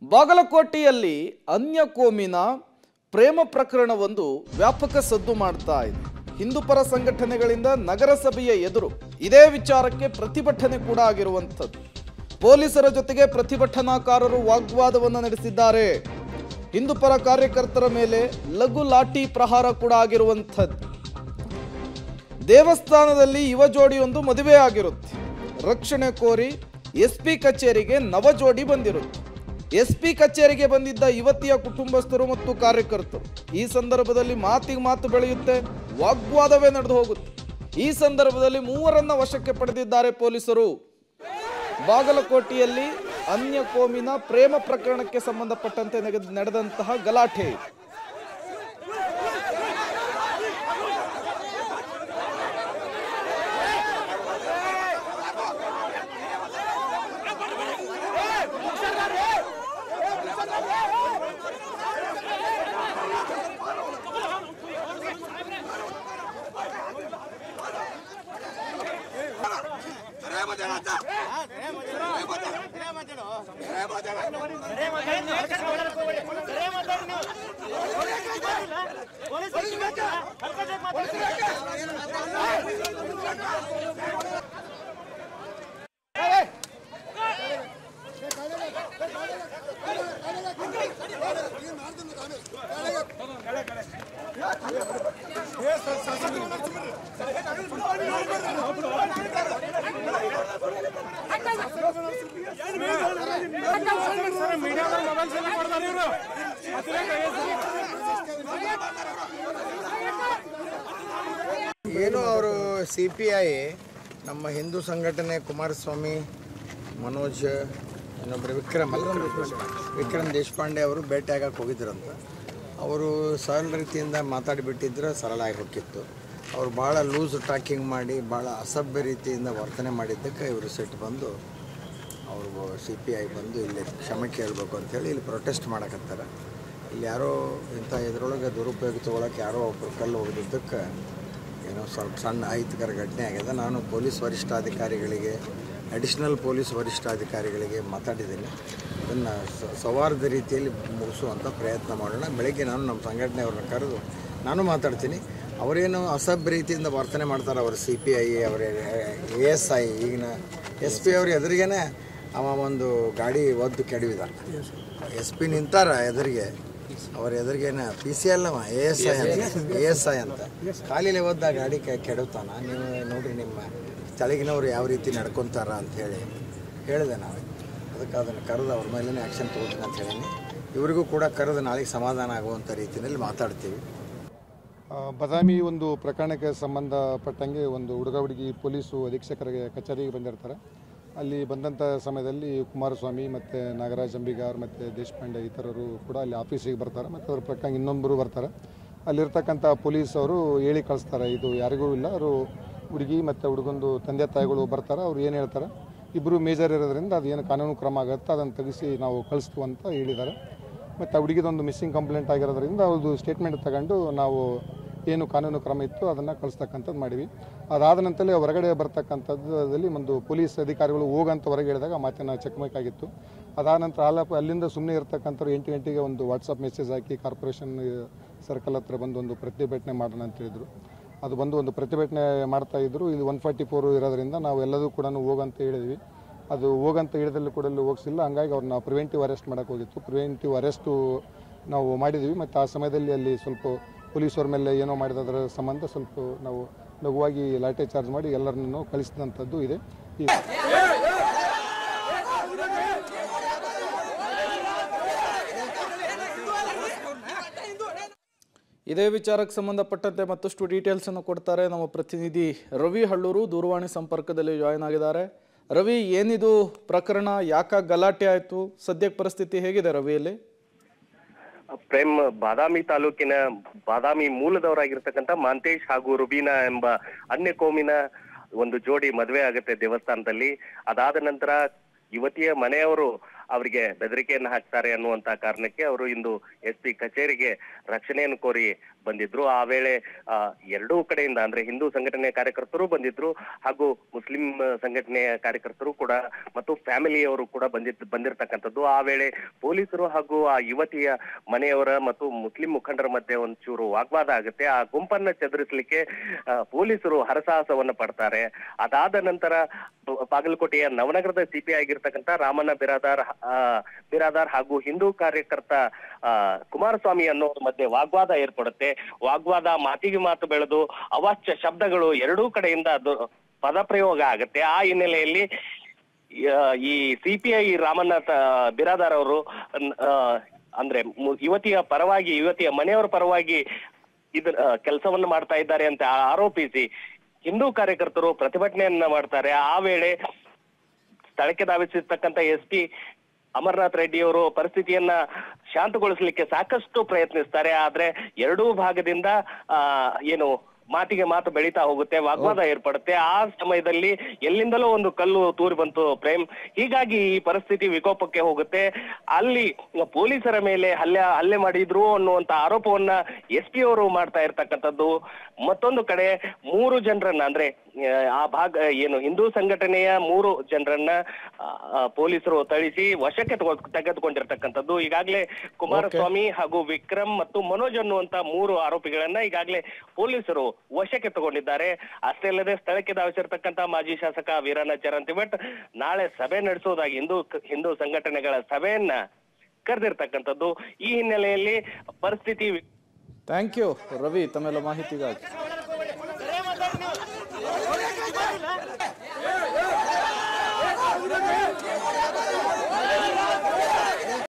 ಬಾಗಲಕೋಟೆಯಲ್ಲಿ ಅನ್ಯ ಕೋಮಿನ ಪ್ರೇಮ ಪ್ರಕರಣವೊಂದು ವ್ಯಾಪಕ ಸದ್ದು ಮಾಡ್ತಾ ಇದೆ. ಹಿಂದೂಪರ ಸಂಘಟನೆಗಳಿಂದ ನಗರಸಭೆಯ ಎದುರು ಇದೇ ವಿಚಾರಕ್ಕೆ ಪ್ರತಿಭಟನೆ ಕೂಡ ಆಗಿರುವಂಥದ್ದು. ಪೊಲೀಸರ ಜೊತೆಗೆ ಪ್ರತಿಭಟನಾಕಾರರು ವಾಗ್ವಾದವನ್ನು ನಡೆಸಿದ್ದಾರೆ. ಹಿಂದೂಪರ ಕಾರ್ಯಕರ್ತರ ಮೇಲೆ ಲಘು ಲಾಠಿ ಪ್ರಹಾರ ಕೂಡ ಆಗಿರುವಂಥದ್ದು. ದೇವಸ್ಥಾನದಲ್ಲಿ ಯುವ ಜೋಡಿಯೊಂದು ಮದುವೆ ಆಗಿರುತ್ತೆ. ರಕ್ಷಣೆ ಕೋರಿ ಎಸ್ಪಿ ಕಚೇರಿಗೆ ನವ ಜೋಡಿ ಬಂದಿರುತ್ತೆ. ಎಸ್ಪಿ ಕಚೇರಿಗೆ ಬಂದಿದ್ದ ಯುವತಿಯ ಕುಟುಂಬಸ್ಥರು ಮತ್ತು ಕಾರ್ಯಕರ್ತರು ಈ ಸಂದರ್ಭದಲ್ಲಿ ಮಾತಿಗೆ ಮಾತು ಬೆಳೆಯುತ್ತೆ, ವಾಗ್ವಾದವೇ ನಡೆದು ಹೋಗುತ್ತೆ. ಈ ಸಂದರ್ಭದಲ್ಲಿ ಮೂವರನ್ನ ವಶಕ್ಕೆ ಪಡೆದಿದ್ದಾರೆ ಪೊಲೀಸರು. ಬಾಗಲಕೋಟೆಯಲ್ಲಿ ಅನ್ಯ ಕೋಮಿನ ಪ್ರೇಮ ಪ್ರಕರಣಕ್ಕೆ ಸಂಬಂಧಪಟ್ಟಂತೆ ನಡೆದಂತಹ ಗಲಾಟೆ. ಏನು ಅವರು CPI ನಮ್ಮ ಹಿಂದೂ ಸಂಘಟನೆ ಕುಮಾರಸ್ವಾಮಿ, ಮನೋಜ್, ಇನ್ನೊಬ್ಬರು ವಿಕ್ರಮ್ ದೇಶಪಾಂಡೆ ಅವರು ಭೇಟಿ ಆಗಕ್ಕೆ ಹೋಗಿದ್ರಂತ. ಅವರು ಸರಳ ರೀತಿಯಿಂದ ಮಾತಾಡಿಬಿಟ್ಟಿದ್ರೆ ಸರಳ ಆಗಿ ಹೋಗಿತ್ತು. ಅವರು ಭಾಳ ಲೂಸ್ ಟಾಕಿಂಗ್ ಮಾಡಿ ಭಾಳ ಅಸಭ್ಯ ರೀತಿಯಿಂದ ವರ್ತನೆ ಮಾಡಿದ್ದಕ್ಕೆ ಇವರು ಸಿಟ್ಟು ಬಂದು ಅವರು CPI ಬಂದು ಇಲ್ಲಿ ಕ್ಷಮೆ ಕೇಳಬೇಕು ಅಂಥೇಳಿ ಇಲ್ಲಿ ಪ್ರೊಟೆಸ್ಟ್ ಮಾಡಕತ್ತಾರೆ. ಇಲ್ಲಿ ಯಾರೋ ಇಂಥ ಇದರೊಳಗೆ ದುರುಪಯೋಗ ತೊಗೊಳಕ್ಕೆ ಯಾರೋ ಒಬ್ಬರು ಕಲ್ಲು ಹೋಗಿದ್ದಕ್ಕೆ ಏನೋ ಸ್ವಲ್ಪ ಸಣ್ಣ ಅಹಿತಕರ ಘಟನೆ ಆಗಿದೆ. ನಾನು ಪೊಲೀಸ್ ವರಿಷ್ಠಾಧಿಕಾರಿಗಳಿಗೆ, ಅಡಿಷ್ನಲ್ ಪೊಲೀಸ್ ವರಿಷ್ಠಾಧಿಕಾರಿಗಳಿಗೆ ಮಾತಾಡಿದ್ದೀನಿ. ಇದನ್ನು ಸೌಹಾರ್ದ ರೀತಿಯಲ್ಲಿ ಮುಗಿಸುವಂಥ ಪ್ರಯತ್ನ ಮಾಡೋಣ. ಬೆಳಗ್ಗೆ ನಾನು ನಮ್ಮ ಸಂಘಟನೆಯವ್ರನ್ನ ಕರೆದು ನಾನು ಮಾತಾಡ್ತೀನಿ. ಅವರೇನು ಅಸಭ್ಯ ರೀತಿಯಿಂದ ವರ್ತನೆ ಮಾಡ್ತಾರೆ. ಅವರು CPI, ಅವರ ASI, ಈಗಿನ SP ಅವ್ರ ಎದುರಿಗೇ ಅವ ಒಂದು ಗಾಡಿ ಒದ್ದು ಕೆಡವಿದಾರೆ. SP ನಿಂತಾರ ಎದುರಿಗೆ, ಅವ್ರ ಎದುರಿಗೇನ PCL ಅವ ASI ಅಂತ ಖಾಲಿಲೆ ಒದ್ದ ಗಾಡಿ ಕೆಡವ್ತಾನ. ನೀವು ನೋಡ್ರಿ ನಿಮ್ಮ ತೆಳಗಿನವ್ರು ಯಾವ ರೀತಿ ನಡ್ಕೊತಾರ ಅಂಥೇಳಿ ಹೇಳಿದೆ ನಾವು. ಅದಕ್ಕೆ ಅದನ್ನು ಕರೆದು ಅವ್ರ ಮೇಲೇ ಆ್ಯಕ್ಷನ್ ತೊಗೊಳ್ತೀನಿ ಅಂತ ಹೇಳೀನಿ. ಇವರಿಗೂ ಕೂಡ ಕರೆದು ನಾಳೆಗೆ ಸಮಾಧಾನ ಆಗುವಂಥ ರೀತಿಯಲ್ಲಿ ಮಾತಾಡ್ತೀವಿ. ಬದಾಮಿ ಒಂದು ಪ್ರಕರಣಕ್ಕೆ ಸಂಬಂಧಪಟ್ಟಂಗೆ ಒಂದು ಹುಡುಗಿ ಪೊಲೀಸು ಅಧೀಕ್ಷಕರ ಕಚೇರಿಗೆ ಬಂದಿರ್ತಾರೆ. ಅಲ್ಲಿ ಬಂದಂಥ ಸಮಯದಲ್ಲಿ ಕುಮಾರಸ್ವಾಮಿ ಮತ್ತು ನಾಗರಾಜ್ ಅಂಬಿಗಾರ್ ಮತ್ತು ದೇಶಪಾಂಡೆ ಇತರರು ಕೂಡ ಅಲ್ಲಿ ಆಫೀಸಿಗೆ ಬರ್ತಾರೆ. ಮತ್ತು ಅವ್ರ ಪ್ರಕರಣ ಇನ್ನೊಬ್ಬರು ಬರ್ತಾರೆ. ಅಲ್ಲಿರ್ತಕ್ಕಂಥ ಪೊಲೀಸವರು ಹೇಳಿ ಕಳಿಸ್ತಾರೆ, ಇದು ಯಾರಿಗೂ ಇಲ್ಲ, ಅವರು ಹುಡುಗಿ ಮತ್ತು ಹುಡುಗಂದು ತಂದೆ ತಾಯಿಗಳು ಬರ್ತಾರೆ. ಅವ್ರು ಏನು ಹೇಳ್ತಾರೆ, ಇಬ್ಬರು ಮೇಜರ್ ಇರೋದ್ರಿಂದ ಅದೇನು ಕಾನೂನು ಕ್ರಮ ಆಗುತ್ತೆ ಅದನ್ನು ತೆಗೆಸಿ ನಾವು ಕಳಿಸ್ತೀವಿ ಅಂತ ಹೇಳಿದ್ದಾರೆ. ಮತ್ತು ಆ ಹುಡುಗಿದೊಂದು ಮಿಸ್ಸಿಂಗ್ ಕಂಪ್ಲೇಂಟ್ ಆಗಿರೋದ್ರಿಂದ ಅವ್ರದ್ದು ಸ್ಟೇಟ್ಮೆಂಟ್ ತಗೊಂಡು ನಾವು ಏನು ಕಾನೂನು ಕ್ರಮ ಇತ್ತು ಅದನ್ನು ಕಳಿಸ್ತಕ್ಕಂಥದ್ದು ಮಾಡಿವಿ. ಅದಾದ ನಂತರ ಹೊರಗಡೆ ಬರ್ತಕ್ಕಂಥದ್ದಲ್ಲಿ ಒಂದು ಪೊಲೀಸ್ ಅಧಿಕಾರಿಗಳು ಹೋಗಂತ ಹೊರಗೆ ಹೇಳಿದಾಗ ಮಾತಿನ ಚಕಮಕಾಗಿತ್ತು. ಅದಾದ ನಂತರ ಅಲ್ಲಿಂದ ಸುಮ್ಮನೆ ಇರ್ತಕ್ಕಂಥವ್ರು 8 ಗಂಟೆಗೆ ಒಂದು ವಾಟ್ಸಪ್ ಮೆಸೇಜ್ ಹಾಕಿ ಕಾರ್ಪೊರೇಷನ್ ಸರ್ಕಲ್ ಹತ್ರ ಬಂದು ಒಂದು ಪ್ರತಿಭಟನೆ ಮಾಡೋಣ ಅಂತ ಹೇಳಿದರು. ಅದು ಬಂದು ಒಂದು ಪ್ರತಿಭಟನೆ ಮಾಡ್ತಾಯಿದ್ರು. ಇಲ್ಲಿ 144 ಇರೋದ್ರಿಂದ ನಾವು ಎಲ್ಲದೂ ಕೂಡ ಹೋಗಂತ ಹೇಳಿದ್ವಿ. ಅದು ಹೋಗಂತ ಹೇಳಿದಲ್ಲಿ ಕೂಡ ಹೋಗಿಸಿಲ್ಲ. ಹಂಗಾಗಿ ಅವ್ರನ್ನ ಪ್ರಿವೆಂಟಿವ್ ಅರೆಸ್ಟ್ ಮಾಡೋಕ್ಕೆ ಹೋಗಿತ್ತು. ಪ್ರಿವೆಂಟಿವ್ ಅರೆಸ್ಟು ನಾವು ಮಾಡಿದ್ವಿ. ಮತ್ತು ಆ ಸಮಯದಲ್ಲಿ ಅಲ್ಲಿ ಸ್ವಲ್ಪ ಪೊಲೀಸವ್ರ ಮೇಲೆ ಏನೋ ಮಾಡಿದರ ಸಂಬಂಧ ಸ್ವಲ್ಪ ನಾವು ಲಘುವಾಗಿ ಲಾಠಿ ಚಾರ್ಜ್ ಮಾಡಿ ಎಲ್ಲರನ್ನೂ ಕಳಿಸಿದಂಥದ್ದು ಇದೆ. ಇದೇ ವಿಚಾರಕ್ಕೆ ಸಂಬಂಧಪಟ್ಟಂತೆ ಮತ್ತಷ್ಟು ಡೀಟೇಲ್ಸ್ ಅನ್ನು ಕೊಡ್ತಾರೆ ನಮ್ಮ ಪ್ರತಿನಿಧಿ ರವಿ ಹಳ್ಳೂರು. ದೂರವಾಣಿ ಸಂಪರ್ಕದಲ್ಲಿ ಜಾಯ್ನ್ ಆಗಿದ್ದಾರೆ. ರವಿ, ಏನಿದು ಪ್ರಕರಣ, ಯಾಕೆ ಗಲಾಟೆ ಆಯಿತು, ಸದ್ಯಕ್ಕೆ ಪರಿಸ್ಥಿತಿ ಹೇಗಿದೆ ರವಿಯಲ್ಲಿ? ಪ್ರೇಮ್ ಬಾದಾಮಿ ತಾಲೂಕಿನ ಬಾದಾಮಿ ಮೂಲದವರಾಗಿರ್ತಕ್ಕಂಥ ಮಾಂತೇಶ್ ಹಾಗೂ ರುಬೀನಾ ಎಂಬ ಅನ್ಯ ಕೋಮಿನ ಒಂದು ಜೋಡಿ ಮದುವೆ ಆಗುತ್ತೆ ದೇವಸ್ಥಾನದಲ್ಲಿ. ಅದಾದ ನಂತರ ಯುವತಿಯ ಮನೆಯವರು ಅವರಿಗೆ ಬೆದರಿಕೆಯನ್ನು ಹಾಕ್ತಾರೆ ಅನ್ನುವಂತ ಕಾರಣಕ್ಕೆ ಅವರು ಇಂದು SP ಕಚೇರಿಗೆ ರಕ್ಷಣೆಯನ್ನು ಕೋರಿ ಬಂದಿದ್ರು. ಆ ವೇಳೆ ಎರಡೂ ಕಡೆಯಿಂದ ಅಂದ್ರೆ ಹಿಂದೂ ಸಂಘಟನೆಯ ಕಾರ್ಯಕರ್ತರು ಬಂದಿದ್ರು ಹಾಗೂ ಮುಸ್ಲಿಂ ಸಂಘಟನೆಯ ಕಾರ್ಯಕರ್ತರು ಕೂಡ ಮತ್ತು ಫ್ಯಾಮಿಲಿಯವರು ಕೂಡ ಬಂದಿರ್ತಕ್ಕಂಥದ್ದು. ಆ ವೇಳೆ ಪೊಲೀಸರು ಹಾಗೂ ಆ ಯುವತಿಯ ಮನೆಯವರ ಮತ್ತು ಮುಸ್ಲಿಂ ಮುಖಂಡರ ಮಧ್ಯೆ ಒಂಚೂರು ವಾಗ್ವಾದ ಆಗುತ್ತೆ. ಆ ಗುಂಪನ್ನ ಚದುರಿಸಲಿಕ್ಕೆ ಪೊಲೀಸರು ಹರಸಾಹಸವನ್ನ ಪಡ್ತಾರೆ. ಅದಾದ ನಂತರ ಬಾಗಲಕೋಟೆಯ ನವನಗರದ CPI ಆಗಿರ್ತಕ್ಕಂಥ ರಾಮಣ್ಣ ಬಿರಾದಾರ್ ಹಾಗೂ ಹಿಂದೂ ಕಾರ್ಯಕರ್ತ ಕುಮಾರಸ್ವಾಮಿ ಅನ್ನೋರ ಮಧ್ಯೆ ವಾಗ್ವಾದ ಏರ್ಪಡುತ್ತೆ. ವಾಗ್ವಾದ ಮಾತಿಗೆ ಮಾತು ಬೆಳೆದು ಅವಾಚ್ಯ ಶಬ್ದಗಳು ಎರಡೂ ಕಡೆಯಿಂದ ಪದಪ್ರಯೋಗ ಆಗುತ್ತೆ. ಆ ಹಿನ್ನೆಲೆಯಲ್ಲಿ ಈ CPI ರಾಮಣ್ಣ ಬಿರಾದಾರ್ ಅವರು ಅಂದ್ರೆ ಯುವತಿಯ ಪರವಾಗಿ, ಯುವತಿಯ ಮನೆಯವರ ಪರವಾಗಿ ಕೆಲಸವನ್ನು ಮಾಡ್ತಾ ಇದ್ದಾರೆ ಅಂತ ಆರೋಪಿಸಿ ಹಿಂದೂ ಕಾರ್ಯಕರ್ತರು ಪ್ರತಿಭಟನೆಯನ್ನ ಮಾಡ್ತಾರೆ. ಆ ವೇಳೆ ಸ್ಥಳಕ್ಕೆ ಧಾವಿಸಿರ್ತಕ್ಕಂಥ SP ಅಮರನಾಥ್ ರೆಡ್ಡಿ ಅವರು ಪರಿಸ್ಥಿತಿಯನ್ನ ಶಾಂತಗೊಳಿಸಲಿಕ್ಕೆ ಸಾಕಷ್ಟು ಪ್ರಯತ್ನಿಸ್ತಾರೆ. ಆದ್ರೆ ಎರಡೂ ಭಾಗದಿಂದ ಏನು ಮಾತಿಗೆ ಮಾತು ಬೆಳೀತಾ ಹೋಗುತ್ತೆ, ವಾಗ್ವಾದ ಏರ್ಪಡುತ್ತೆ. ಆ ಸಮಯದಲ್ಲಿ ಎಲ್ಲಿಂದಲೋ ಒಂದು ಕಲ್ಲು ತೂರಿ ಬಂತು ಪ್ರೇಮ್. ಹೀಗಾಗಿ ಈ ಪರಿಸ್ಥಿತಿ ವಿಕೋಪಕ್ಕೆ ಹೋಗುತ್ತೆ. ಅಲ್ಲಿ ಪೊಲೀಸರ ಮೇಲೆ ಹಲ್ಲೆ ಮಾಡಿದ್ರು ಅನ್ನುವಂತ ಆರೋಪವನ್ನ SP ಅವರು ಮಾಡ್ತಾ ಇರ್ತಕ್ಕಂಥದ್ದು. ಮತ್ತೊಂದು ಕಡೆ 3 ಜನರನ್ನ ಅಂದ್ರೆ ಆ ಭಾಗ ಏನು ಹಿಂದೂ ಸಂಘಟನೆಯ 3 ಜನರನ್ನ ಪೊಲೀಸರು ಥಳಿಸಿ ವಶಕ್ಕೆ ತೆಗೆದುಕೊಂಡಿರ್ತಕ್ಕಂಥದ್ದು. ಈಗಾಗಲೇ ಕುಮಾರಸ್ವಾಮಿ ಹಾಗೂ ವಿಕ್ರಮ್ ಮತ್ತು ಮನೋಜ್ ಅನ್ನುವಂತ 3 ಆರೋಪಿಗಳನ್ನ ಈಗಾಗಲೇ ಪೊಲೀಸರು ವಶಕ್ಕೆ ತಗೊಂಡಿದ್ದಾರೆ. ಅಷ್ಟೇ ಅಲ್ಲದೆ ಸ್ಥಳಕ್ಕೆ ಧಾವಿಸಿರ್ತಕ್ಕಂಥ ಮಾಜಿ ಶಾಸಕ ವೀರಣ್ಣ ಚರಂತಿಭಟ್ ನಾಳೆ ಸಭೆ ನಡೆಸುವುದಾಗಿ ಹಿಂದೂ ಸಂಘಟನೆಗಳ ಸಭೆಯನ್ನ ಕರೆದಿರ್ತಕ್ಕಂಥದ್ದು. ಈ ಹಿನ್ನೆಲೆಯಲ್ಲಿ ಪರಿಸ್ಥಿತಿ ಥ್ಯಾಂಕ್ ಯು ರವಿ ತಮ್ಮೆಲ್ಲ ಮಾಹಿತಿಗಾಗಿ.